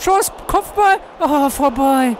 Schuss, Kopfball. Oh, vorbei.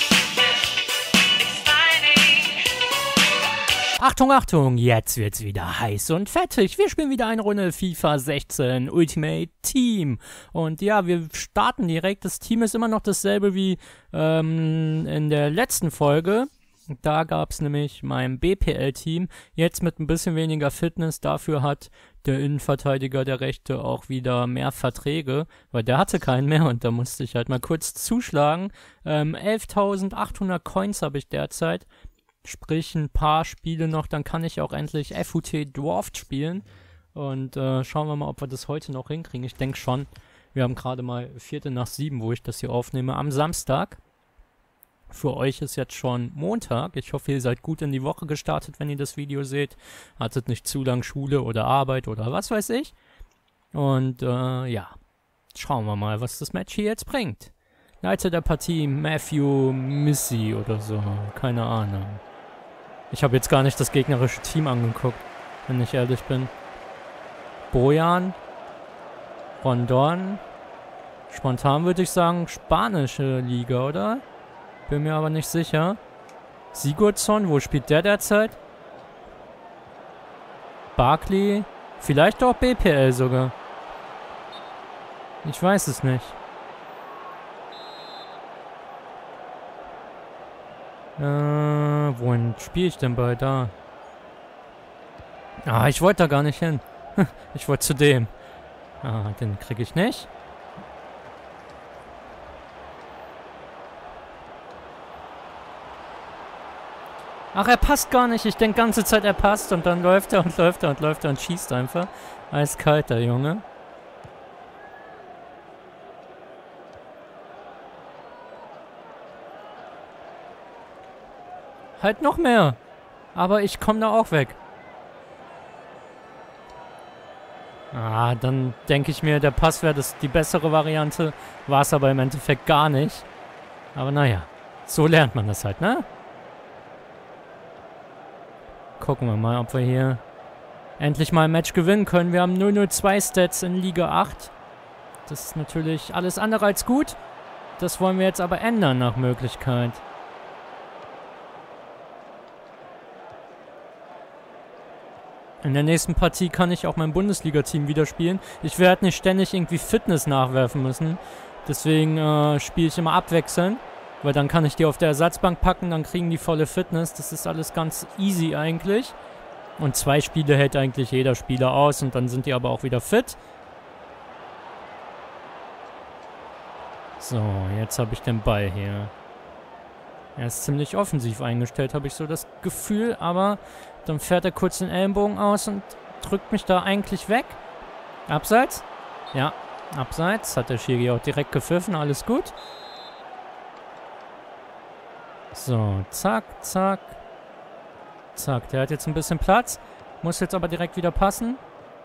Achtung, Achtung, jetzt wird's wieder heiß und fettig. Wir spielen wieder eine Runde FIFA 16 Ultimate Team. Und ja, wir starten direkt. Das Team ist immer noch dasselbe wie in der letzten Folge. Da gab's nämlich mein BPL-Team. Jetzt mit ein bisschen weniger Fitness. Dafür hat der Innenverteidiger der Rechte auch wieder mehr Verträge, weil der hatte keinen mehr und da musste ich halt mal kurz zuschlagen. 11.800 Coins habe ich derzeit. Sprich, ein paar Spiele noch, dann kann ich auch endlich FUT Dwarfed spielen. Und schauen wir mal, ob wir das heute noch hinkriegen. Ich denke schon. Wir haben gerade mal 7:15, wo ich das hier aufnehme, am Samstag. Für euch ist jetzt schon Montag. Ich hoffe, ihr seid gut in die Woche gestartet, wenn ihr das Video seht. Hattet nicht zu lang Schule oder Arbeit oder was weiß ich. Und ja, schauen wir mal, was das Match hier jetzt bringt. Leiter der Partie Matthew Missy oder so. Keine Ahnung. Ich habe jetzt gar nicht das gegnerische Team angeguckt, wenn ich ehrlich bin. Bojan. Rondon. Spontan würde ich sagen, spanische Liga, oder? Bin mir aber nicht sicher. Sigurdsson, wo spielt der derzeit? Barkley. Vielleicht auch BPL sogar. Ich weiß es nicht. Wohin spiele ich denn bei da? Ah, ich wollte da gar nicht hin. Ich wollte zu dem. Ah, den kriege ich nicht. Ach, er passt gar nicht. Ich denke ganze Zeit, er passt und dann läuft er und läuft er und läuft er und schießt einfach. Eiskalt, der Junge. Halt noch mehr. Aber ich komme da auch weg. Ah, dann denke ich mir, der Pass wäre die bessere Variante. War es aber im Endeffekt gar nicht. Aber naja, so lernt man das halt, ne? Gucken wir mal, ob wir hier endlich mal ein Match gewinnen können. Wir haben 002 Stats in Liga 8. Das ist natürlich alles andere als gut. Das wollen wir jetzt aber ändern nach Möglichkeit. In der nächsten Partie kann ich auch mein Bundesliga-Team wieder spielen. Ich werde nicht ständig irgendwie Fitness nachwerfen müssen. Deswegen spiele ich immer abwechselnd. Weil dann kann ich die auf der Ersatzbank packen, dann kriegen die volle Fitness. Das ist alles ganz easy eigentlich. Und 2 Spiele hält eigentlich jeder Spieler aus und dann sind die aber auch wieder fit. So, jetzt habe ich den Ball hier. Er ist ziemlich offensiv eingestellt, habe ich so das Gefühl, aber dann fährt er kurz den Ellenbogen aus und drückt mich da eigentlich weg. Abseits? Ja, abseits. Hat der Schiri auch direkt gepfiffen, alles gut. So, zack, zack. Zack, der hat jetzt ein bisschen Platz. Muss jetzt aber direkt wieder passen.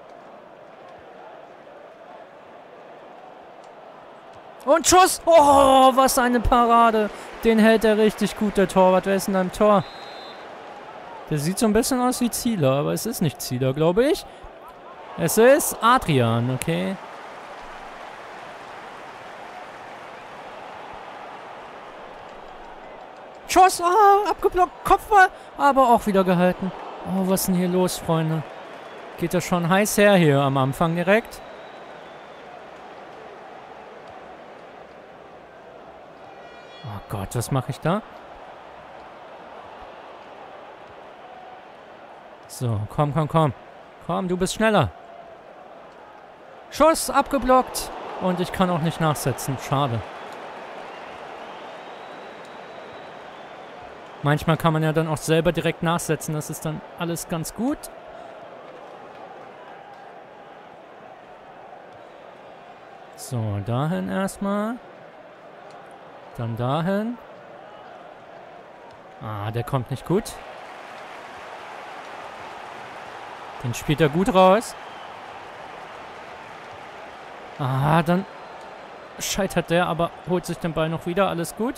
Und Schuss! Oh, was eine Parade! Den hält er richtig gut, der Torwart. Wer ist denn da im Tor? Der sieht so ein bisschen aus wie Zieler, aber es ist nicht Zieler, glaube ich. Es ist Adrian, okay. Schuss! Oh, abgeblockt, Kopfball! Aber auch wieder gehalten. Oh, was ist denn hier los, Freunde? Geht das schon heiß her hier am Anfang direkt? Oh Gott, was mache ich da? So, komm, komm, komm. Komm, du bist schneller. Schuss, abgeblockt. Und ich kann auch nicht nachsetzen. Schade. Manchmal kann man ja dann auch selber direkt nachsetzen. Das ist dann alles ganz gut. So, dahin erstmal. Dann dahin. Ah, der kommt nicht gut. Den spielt er gut raus. Ah, dann scheitert der, aber holt sich den Ball noch wieder. Alles gut.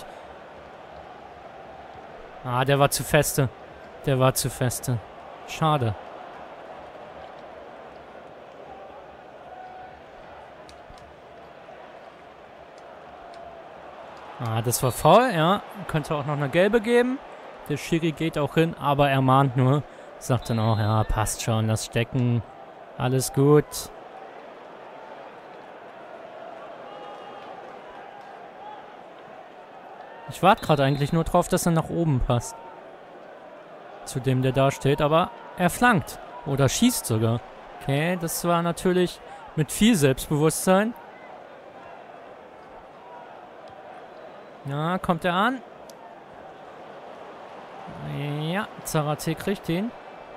Ah, der war zu feste. Der war zu feste. Schade. Ah, das war faul, ja. Könnte auch noch eine gelbe geben. Der Schiri geht auch hin, aber er mahnt nur. Sagt dann auch, ja, passt schon, lass stecken. Alles gut. Ich warte gerade eigentlich nur drauf, dass er nach oben passt. Zu dem, der da steht, aber er flankt. Oder schießt sogar. Okay, das war natürlich mit viel Selbstbewusstsein. Ja, kommt er an. Ja, Zarate kriegt ihn.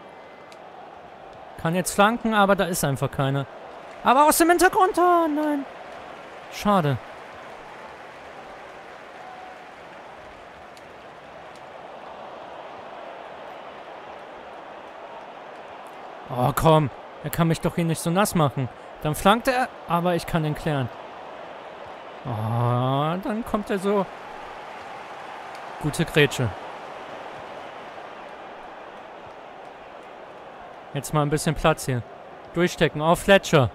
Kann jetzt flanken, aber da ist einfach keiner. Aber aus dem Hintergrund, oh nein. Schade. Oh, komm. Er kann mich doch hier nicht so nass machen. Dann flankt er, aber ich kann ihn klären. Oh, dann kommt er so. Gute Grätsche. Jetzt mal ein bisschen Platz hier. Durchstecken auf Fletcher.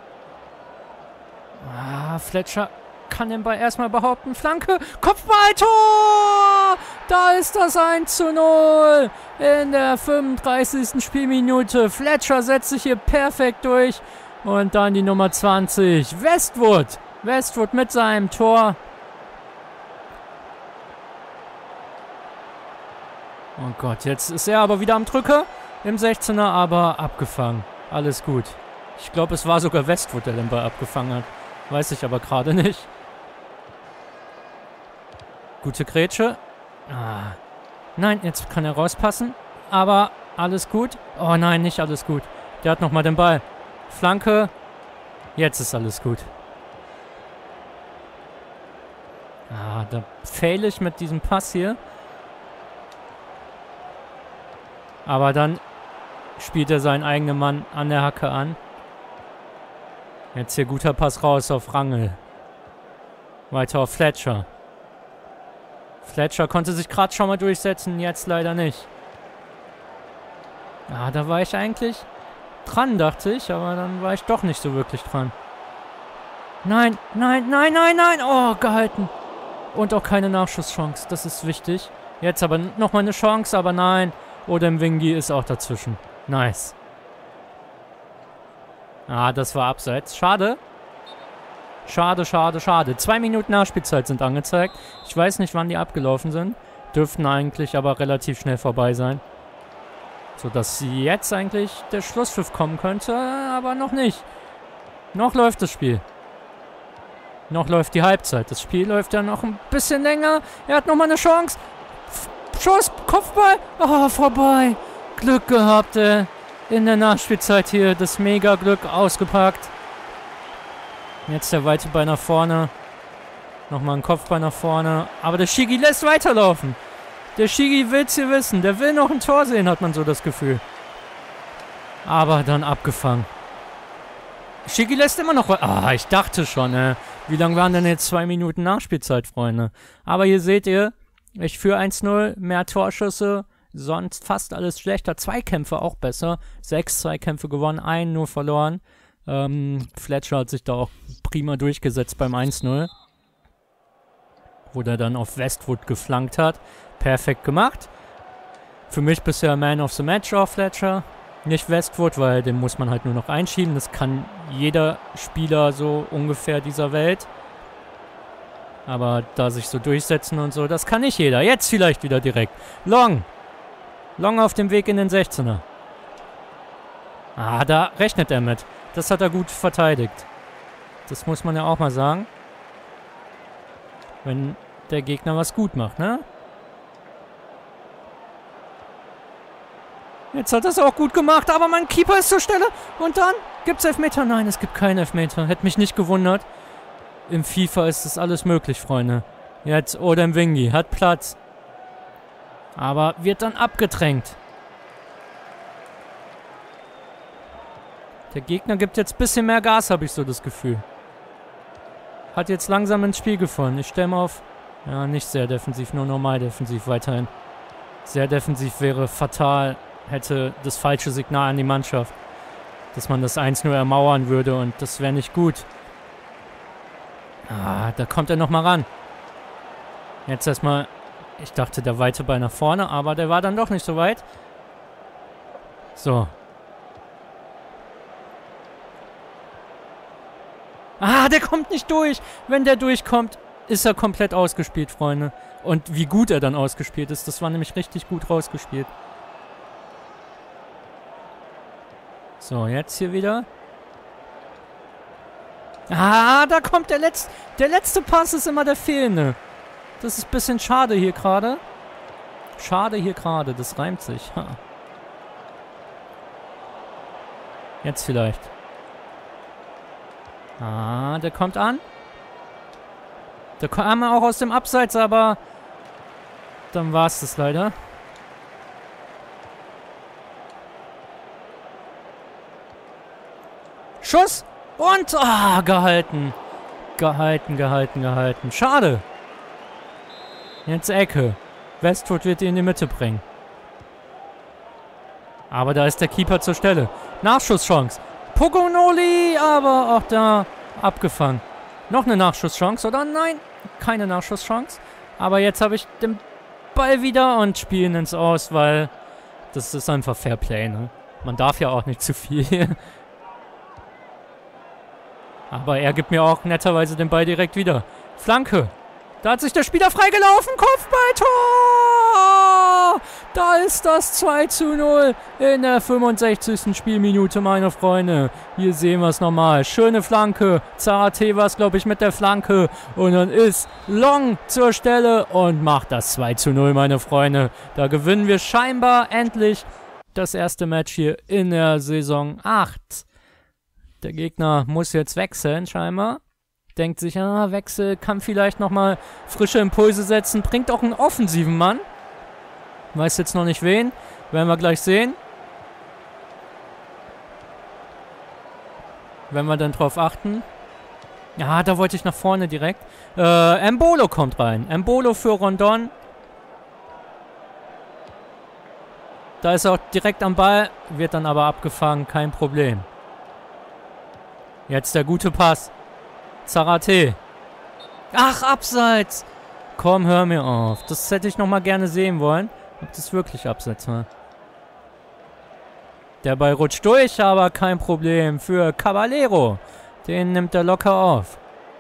Ah, Fletcher kann den Ball erstmal behaupten. Flanke, Kopfball, Tor! Da ist das 1:0 in der 35. Spielminute. Fletcher setzt sich hier perfekt durch. Und dann die Nummer 20, Westwood. Westwood mit seinem Tor. Oh Gott, jetzt ist er aber wieder am Drücker im 16er, aber abgefangen. Alles gut. Ich glaube, es war sogar Westwood, der den Ball abgefangen hat. Weiß ich aber gerade nicht. Gute Grätsche. Ah. Nein, jetzt kann er rauspassen. Aber alles gut. Oh nein, nicht alles gut. Der hat nochmal den Ball. Flanke. Jetzt ist alles gut. Ah, da fail ich mit diesem Pass hier. Aber dann spielt er seinen eigenen Mann an der Hacke an. Jetzt hier guter Pass raus auf Rangel. Weiter auf Fletcher. Fletcher konnte sich gerade schon mal durchsetzen, jetzt leider nicht. Ah, da war ich eigentlich dran, dachte ich, aber dann war ich doch nicht so wirklich dran. Nein, nein, nein, nein, nein! Oh, gehalten. Und auch keine Nachschusschance, das ist wichtig. Jetzt aber nochmal eine Chance, aber nein. Odem Wingi ist auch dazwischen. Nice. Ah, das war abseits. Schade. Schade, schade, schade. 2 Minuten Nachspielzeit sind angezeigt. Ich weiß nicht, wann die abgelaufen sind. Dürften eigentlich aber relativ schnell vorbei sein. Sodass jetzt eigentlich der Schlusspfiff kommen könnte, aber noch nicht. Noch läuft das Spiel. Noch läuft die Halbzeit. Das Spiel läuft ja noch ein bisschen länger. Er hat nochmal eine Chance. Schuss, Kopfball. Oh, vorbei. Glück gehabt, in der Nachspielzeit hier. Das Mega-Glück ausgepackt. Jetzt der weite Ball nach vorne. Nochmal ein Kopfball nach vorne. Aber der Schiri lässt weiterlaufen. Der Schiri will es hier wissen. Der will noch ein Tor sehen, hat man so das Gefühl. Aber dann abgefangen. Schiri lässt immer noch... Ah, ich dachte schon, Wie lange waren denn jetzt 2 Minuten Nachspielzeit, Freunde? Aber hier seht ihr, ich führe 1:0, mehr Torschüsse, sonst fast alles schlechter. Zweikämpfe auch besser. 6 Zweikämpfe gewonnen, 1 nur verloren. Fletcher hat sich da auch prima durchgesetzt beim 1:0. Wo der dann auf Westwood geflankt hat. Perfekt gemacht. Für mich bisher Man of the Match auch Fletcher. Nicht Westwood, weil den muss man halt nur noch einschieben. Das kann jeder Spieler so ungefähr dieser Welt. Aber da sich so durchsetzen und so, das kann nicht jeder. Jetzt vielleicht wieder direkt. Long. Long auf dem Weg in den 16er. Ah, da rechnet er mit. Das hat er gut verteidigt. Das muss man ja auch mal sagen. Wenn der Gegner was gut macht, ne? Jetzt hat er es auch gut gemacht, aber mein Keeper ist zur Stelle. Und dann gibt's Elfmeter. Nein, es gibt keinen Elfmeter. Hätte mich nicht gewundert. Im FIFA ist das alles möglich, Freunde. Jetzt Odem Wingi hat Platz. Aber wird dann abgedrängt. Der Gegner gibt jetzt ein bisschen mehr Gas, habe ich so das Gefühl. Hat jetzt langsam ins Spiel gefunden. Ich stelle mal auf... Ja, nicht sehr defensiv, nur normal defensiv weiterhin. Sehr defensiv wäre fatal. Hätte das falsche Signal an die Mannschaft. Dass man das 1:0 ermauern würde und das wäre nicht gut. Ah, da kommt er nochmal ran. Jetzt erstmal, ich dachte, der weite Ball nach vorne, aber der war dann doch nicht so weit. So. Ah, der kommt nicht durch. Wenn der durchkommt, ist er komplett ausgespielt, Freunde. Und wie gut er dann ausgespielt ist, das war nämlich richtig gut rausgespielt. So, jetzt hier wieder. Ah, da kommt der letzte Pass ist immer der fehlende. Das ist ein bisschen schade hier gerade. Schade hier gerade, das reimt sich. Ha. Jetzt vielleicht. Ah, der kommt an. Der kam auch aus dem Abseits, aber dann war es das leider. Schuss und gehalten. Gehalten. Schade. Jetzt Ecke. Westwood wird ihn in die Mitte bringen. Aber da ist der Keeper zur Stelle. Nachschusschance. Pogonoli, aber auch da abgefangen. Noch eine Nachschusschance, oder? Nein, keine Nachschusschance. Aber jetzt habe ich den Ball wieder und spielen ins Aus, weil das ist einfach Fairplay, ne? Man darf ja auch nicht zu viel. Aber er gibt mir auch netterweise den Ball direkt wieder. Flanke. Da hat sich der Spieler freigelaufen. Kopfballtor! Da ist das 2:0 in der 65. Spielminute, meine Freunde. Hier sehen wir es nochmal. Schöne Flanke. Zarate war es, glaube ich, mit der Flanke. Und dann ist Long zur Stelle und macht das 2:0, meine Freunde. Da gewinnen wir scheinbar endlich das erste Match hier in der Saison 8. Der Gegner muss jetzt wechseln, scheinbar. Denkt sich, Wechsel kann vielleicht nochmal frische Impulse setzen. Bringt auch einen offensiven Mann. Weiß jetzt noch nicht wen. Werden wir gleich sehen. Wenn wir dann drauf achten. Ja, da wollte ich nach vorne direkt. Embolo kommt rein. Embolo für Rondon. Da ist er auch direkt am Ball. Wird dann aber abgefangen. Kein Problem. Jetzt der gute Pass. Zarate. Ach, abseits. Komm, hör mir auf. Das hätte ich nochmal gerne sehen wollen. Ob das wirklich abseits war. Der Ball rutscht durch, aber kein Problem für Caballero. Den nimmt er locker auf.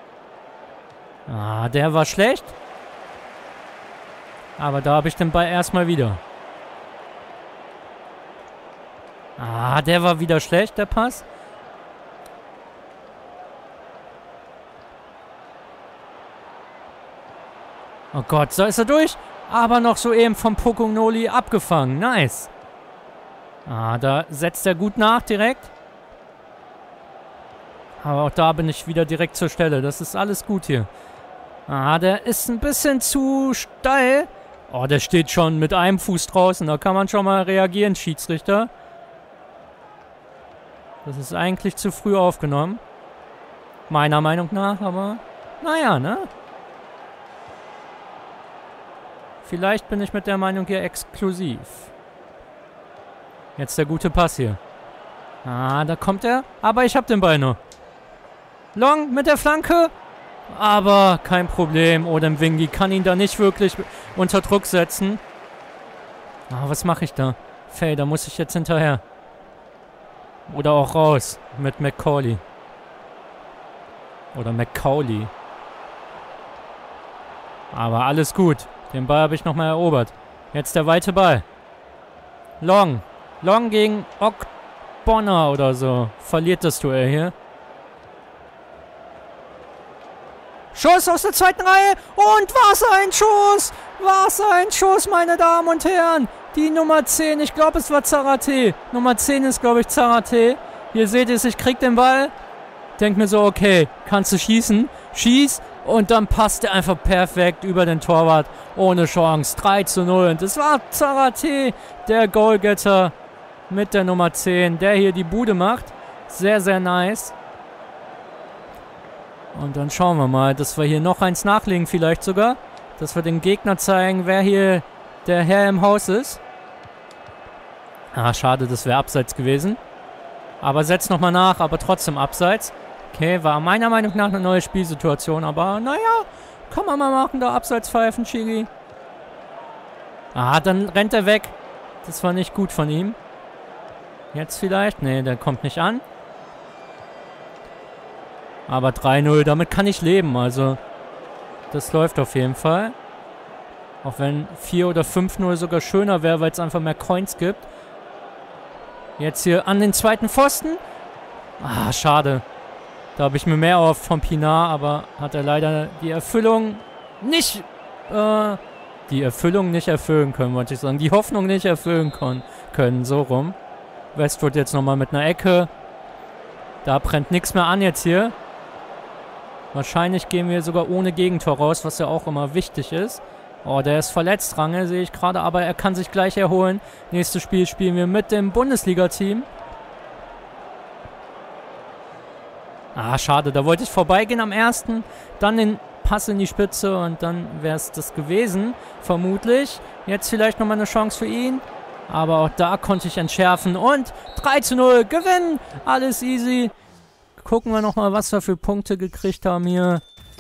Ah, der war schlecht. Aber da habe ich den Ball erstmal wieder. Ah, der war wieder schlecht, der Pass. Oh Gott, so ist er durch. Aber noch soeben vom Pogonoli abgefangen. Nice. Ah, da setzt er gut nach direkt. Aber auch da bin ich wieder direkt zur Stelle. Das ist alles gut hier. Ah, der ist ein bisschen zu steil. Oh, der steht schon mit einem Fuß draußen. Da kann man schon mal reagieren, Schiedsrichter. Das ist eigentlich zu früh aufgenommen. Meiner Meinung nach, aber naja, ne? Vielleicht bin ich mit der Meinung hier exklusiv. Jetzt der gute Pass hier. Ah, da kommt er. Aber ich hab den Ball noch. Long mit der Flanke. Aber kein Problem. Odemwingie kann ihn da nicht wirklich unter Druck setzen. Ah, was mache ich da? Faye, da muss ich jetzt hinterher. Oder auch raus. Mit McCauley. Oder McCauley. Aber alles gut. Den Ball habe ich nochmal erobert. Jetzt der weite Ball. Long. Long gegen Bonner oder so. Verliert das Duell hier. Schuss aus der zweiten Reihe. Und was ein Schuss. Was ein Schuss, meine Damen und Herren. Die Nummer 10. Ich glaube, es war Zarate. Nummer 10 ist, glaube ich, Zarate. Hier seht ihr es, ich krieg den Ball. Denk mir so, okay, kannst du schießen? Schieß. Und dann passt er einfach perfekt über den Torwart. Ohne Chance. 3:0. Und es war Zarate, der Goalgetter mit der Nummer 10, der hier die Bude macht. Sehr, sehr nice. Und dann schauen wir mal, dass wir hier noch eins nachlegen vielleicht sogar. Dass wir den Gegner zeigen, wer hier der Herr im Haus ist. Ah, schade, das wäre abseits gewesen. Aber setzt nochmal nach, aber trotzdem abseits. Okay, war meiner Meinung nach eine neue Spielsituation, aber naja, Kann man mal machen, da abseits pfeifen, Schiri. Ah, dann rennt er weg. Das war nicht gut von ihm. Jetzt vielleicht? Nee, der kommt nicht an. Aber 3-0, damit kann ich leben. Also, das läuft auf jeden Fall. Auch wenn 4 oder 5-0 sogar schöner wäre, weil es einfach mehr Coins gibt. Jetzt hier an den zweiten Pfosten. Ah, schade. Da habe ich mir mehr erhofft von Pinar, aber hat er leider die Erfüllung nicht erfüllen können, wollte ich sagen. Die Hoffnung nicht erfüllen können, so rum. Westwood jetzt nochmal mit einer Ecke. Da brennt nichts mehr an jetzt hier. Wahrscheinlich gehen wir sogar ohne Gegentor raus, was ja auch immer wichtig ist. Oh, der ist verletzt, Range, sehe ich gerade, aber er kann sich gleich erholen. Nächstes Spiel spielen wir mit dem Bundesliga-Team. Ah, schade, da wollte ich vorbeigehen am ersten, dann den Pass in die Spitze und dann wäre es das gewesen, vermutlich. Jetzt vielleicht nochmal eine Chance für ihn, aber auch da konnte ich entschärfen und 3-0, gewinnen, alles easy. Gucken wir nochmal, was wir für Punkte gekriegt haben hier.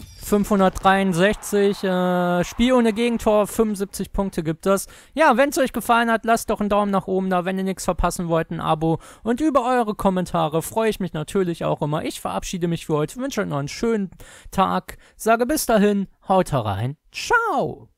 563, Spiel ohne Gegentor, 75 Punkte gibt es. Ja, wenn es euch gefallen hat, lasst doch einen Daumen nach oben da, wenn ihr nichts verpassen wollt, ein Abo. Und über eure Kommentare freue ich mich natürlich auch immer. Ich verabschiede mich für heute, wünsche euch noch einen schönen Tag, sage bis dahin, haut rein, ciao!